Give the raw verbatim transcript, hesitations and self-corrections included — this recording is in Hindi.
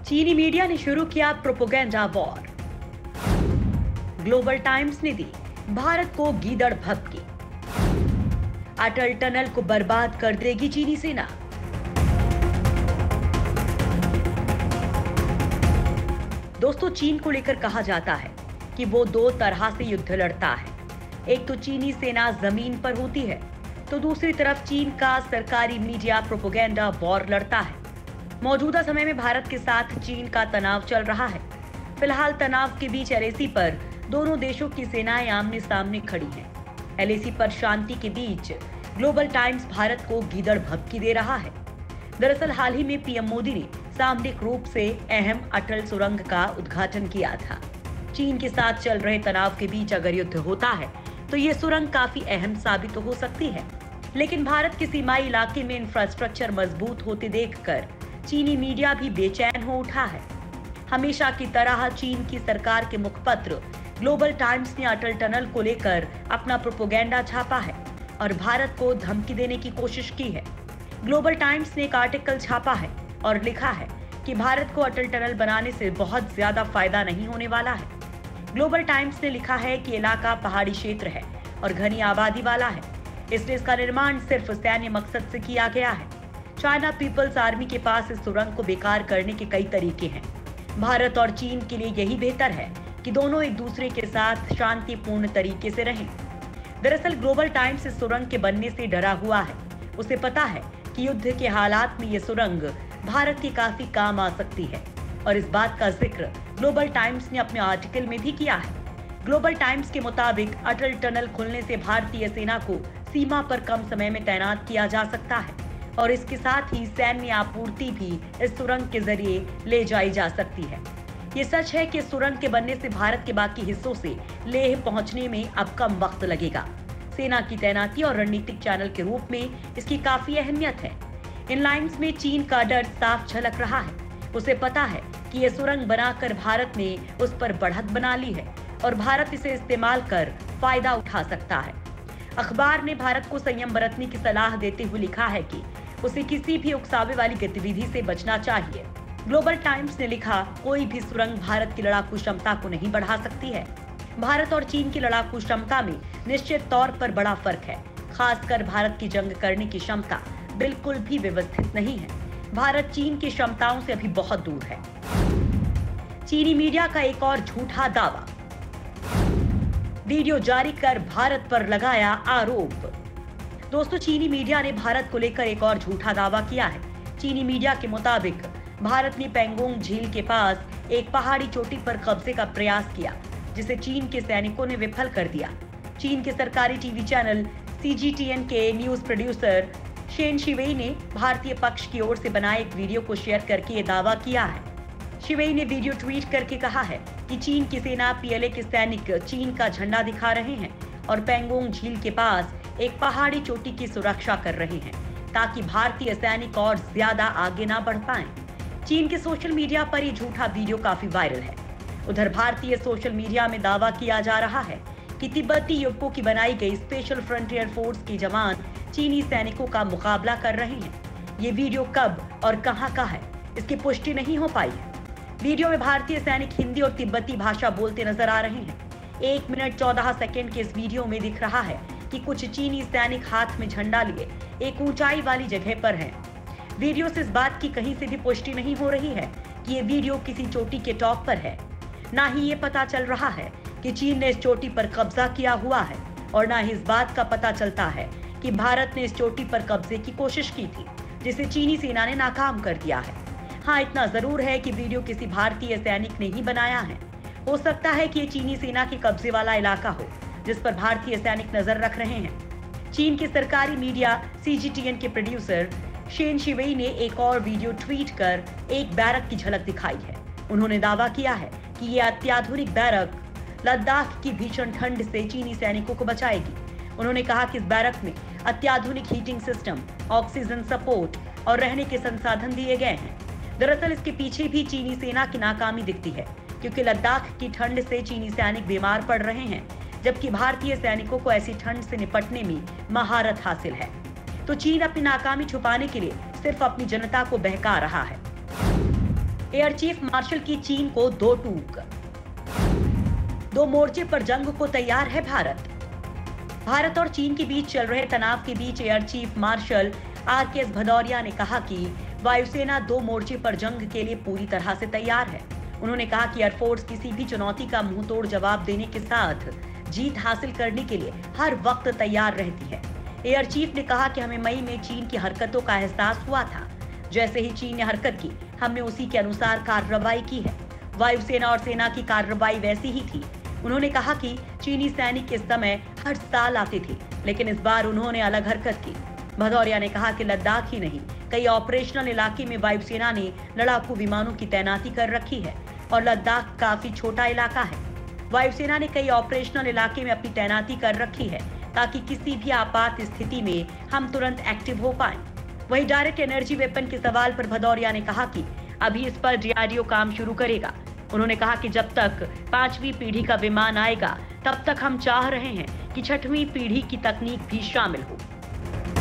चीनी मीडिया ने शुरू किया प्रोपेगेंडा वॉर। ग्लोबल टाइम्स ने दी भारत को गीदड़ भभकी। अटल टनल को बर्बाद कर देगी चीनी सेना। दोस्तों, चीन को लेकर कहा जाता है कि वो दो तरह से युद्ध लड़ता है। एक तो चीनी सेना जमीन पर होती है, तो दूसरी तरफ चीन का सरकारी मीडिया प्रोपेगेंडा वॉर लड़ता है। मौजूदा समय में भारत के साथ चीन का तनाव चल रहा है। फिलहाल तनाव के बीच एलएसी पर दोनों देशों की सेनाएं आमने सामने खड़ी हैं। एलएसी पर शांति के बीच ग्लोबल टाइम्स भारत को गीदड़ भभकी दे रहा है। दरअसल हाल ही में पीएम मोदी ने सामरिक रूप से अहम अटल सुरंग का उद्घाटन किया था। चीन के साथ चल रहे तनाव के बीच अगर युद्ध होता है तो ये सुरंग काफी अहम साबित हो सकती है। लेकिन भारत के सीमाई इलाके में इंफ्रास्ट्रक्चर मजबूत होते देखकर चीनी मीडिया भी बेचैन हो उठा है। हमेशा की तरह चीन की सरकार के मुखपत्र ग्लोबल टाइम्स ने अटल टनल को लेकर अपना प्रोपेगेंडा छापा है और भारत को धमकी देने की कोशिश की है। ग्लोबल टाइम्स ने एक आर्टिकल छापा है और लिखा है कि भारत को अटल टनल बनाने से बहुत ज्यादा फायदा नहीं होने वाला है। ग्लोबल टाइम्स ने लिखा है कि इलाका पहाड़ी क्षेत्र है और घनी आबादी वाला है, इसलिए इसका निर्माण सिर्फ सैन्य मकसद से किया गया है। चाइना पीपल्स आर्मी के पास इस सुरंग को बेकार करने के कई तरीके हैं। भारत और चीन के लिए यही बेहतर है कि दोनों एक दूसरे के साथ शांतिपूर्ण तरीके से रहें। दरअसल ग्लोबल टाइम्स इस सुरंग के बनने से डरा हुआ है। उसे पता है कि युद्ध के हालात में ये सुरंग भारत के काफी काम आ सकती है और इस बात का जिक्र ग्लोबल टाइम्स ने अपने आर्टिकल में भी किया है। ग्लोबल टाइम्स के मुताबिक अटल टनल खुलने से भारतीय सेना को सीमा पर कम समय में तैनात किया जा सकता है और इसके साथ ही सैन्य आपूर्ति भी इस सुरंग के जरिए ले जाई जा सकती है। ये सच है कि सुरंग के बनने से भारत के बाकी हिस्सों से लेह पहुंचने में अब कम वक्त लगेगा। सेना की तैनाती और रणनीतिक चैनल के रूप में इसकी काफी अहमियत है। इन लाइन्स में चीन का डर साफ झलक रहा है। उसे पता है कि यह सुरंग बनाकर भारत ने उस पर बढ़त बना ली है और भारत इसे इस्तेमाल कर फायदा उठा सकता है। अखबार ने भारत को संयम बरतने की सलाह देते हुए लिखा है कि उसे किसी भी उकसावे वाली गतिविधि से बचना चाहिए। ग्लोबल टाइम्स ने लिखा, कोई भी सुरंग भारत की लड़ाकू क्षमता को नहीं बढ़ा सकती है। भारत और चीन की लड़ाकू क्षमता में निश्चित तौर पर बड़ा फर्क है। खासकर भारत की जंग करने की क्षमता बिल्कुल भी व्यवस्थित नहीं है। भारत चीन की क्षमताओं से अभी बहुत दूर है। चीनी मीडिया का एक और झूठा दावा। वीडियो जारी कर भारत पर लगाया आरोप। दोस्तों, चीनी मीडिया ने भारत को लेकर एक और झूठा दावा किया है। चीनी मीडिया के मुताबिक भारत ने पेंगोंग झील के पास एक पहाड़ी चोटी पर कब्जे का प्रयास किया, जिसे चीन के सैनिकों ने विफल कर दिया। चीन के सरकारी टीवी चैनल सीजीटीएन के न्यूज प्रोड्यूसर शेन शिवेई ने भारतीय पक्ष की ओर से बनाए एक वीडियो को शेयर करके ये दावा किया है। शिवेई ने वीडियो ट्वीट करके कहा है कि चीन की सेना पीएलए के सैनिक चीन का झंडा दिखा रहे हैं और पेंगोंग झील के पास एक पहाड़ी चोटी की सुरक्षा कर रहे हैं ताकि भारतीय सैनिक और ज्यादा आगे ना बढ़ पाएं। चीन के सोशल मीडिया पर ये झूठा वीडियो काफी वायरल है। उधर भारतीय सोशल मीडिया में दावा किया जा रहा है कि तिब्बती युवकों की बनाई गई स्पेशल फ्रंटियर फोर्स के जवान चीनी सैनिकों का मुकाबला कर रहे हैं। ये वीडियो कब और कहां का है, इसकी पुष्टि नहीं हो पाई है। वीडियो में भारतीय सैनिक हिंदी और तिब्बती भाषा बोलते नजर आ रहे हैं। एक मिनट चौदह सेकेंड के इस वीडियो में दिख रहा है कि कुछ चीनी सैनिक हाथ में झंडा लिए एक ऊंचाई वाली जगह पर हैं। वीडियो से इस बात की कहीं से भी पुष्टि नहीं हो रही है कि ये वीडियो किसी चोटी के टॉप पर है। ना ही ये पता चल रहा है कि चीन ने इस चोटी पर कब्जा किया हुआ है और ना ही इस बात का पता चलता है कि भारत ने इस चोटी पर कब्जे की कोशिश की थी, जिसे चीनी सेना ने नाकाम कर दिया है। हाँ, इतना जरूर है कि वीडियो किसी भारतीय सैनिक ने ही बनाया है। हो सकता है कि ये चीनी सेना के कब्जे वाला इलाका हो जिस पर भारतीय सैनिक नजर रख रहे हैं। चीन के सरकारी मीडिया सीजीटीएन के प्रोड्यूसर शेन शिवेई ने एक और वीडियो ट्वीट कर एक बैरक की झलक दिखाई है। उन्होंने दावा किया है कि ये अत्याधुनिक बैरक लद्दाख की भीषण ठंड से चीनी सैनिकों को बचाएगी। उन्होंने कहा कि इस बैरक में अत्याधुनिक हीटिंग सिस्टम, ऑक्सीजन सपोर्ट और रहने के संसाधन दिए गए हैं। दरअसल इसके पीछे भी चीनी सेना की नाकामी दिखती है, क्योंकि लद्दाख की ठंड से चीनी सैनिक बीमार पड़ रहे हैं, जबकि भारतीय सैनिकों को ऐसी ठंड से निपटने में महारत हासिल है। तो चीन अपनी नाकामी छुपाने के लिए सिर्फ अपनी जनता को बहका रहा है। एयर चीफ मार्शल की चीन को दो टूक। दो मोर्चे पर जंग को तैयार है भारत। भारत और चीन के बीच चल रहे तनाव के बीच air chief marshal R K S Bhadauria ने कहा कि वायुसेना दो मोर्चे पर जंग के लिए पूरी तरह से तैयार है। उन्होंने कहा कि एयरफोर्स किसी भी चुनौती का मुंहतोड़ जवाब देने के साथ जीत हासिल करने के लिए हर वक्त तैयार रहती है। एयर चीफ ने कहा कि हमें मई में चीन की हरकतों का एहसास हुआ था। जैसे ही चीन ने हरकत की, हमने उसी के अनुसार कार्रवाई की है। वायुसेना और सेना की कार्रवाई वैसी ही थी। उन्होंने कहा कि चीनी सैनिक इस समय हर साल आते थे, लेकिन इस बार उन्होंने अलग हरकत की। भदौरिया ने कहा कि लद्दाख ही नहीं, कई ऑपरेशनल इलाके में वायुसेना ने लड़ाकू विमानों की तैनाती कर रखी है और लद्दाख काफी छोटा इलाका है। वायुसेना ने कई ऑपरेशनल इलाके में अपनी तैनाती कर रखी है ताकि किसी भी आपात स्थिति में हम तुरंत एक्टिव हो पाएं। वहीं डायरेक्ट एनर्जी वेपन के सवाल पर भदौरिया ने कहा कि अभी इस पर डी आर डी ओ काम शुरू करेगा। उन्होंने कहा कि जब तक पांचवी पीढ़ी का विमान आएगा, तब तक हम चाह रहे हैं कि छठवीं पीढ़ी की तकनीक भी शामिल हो।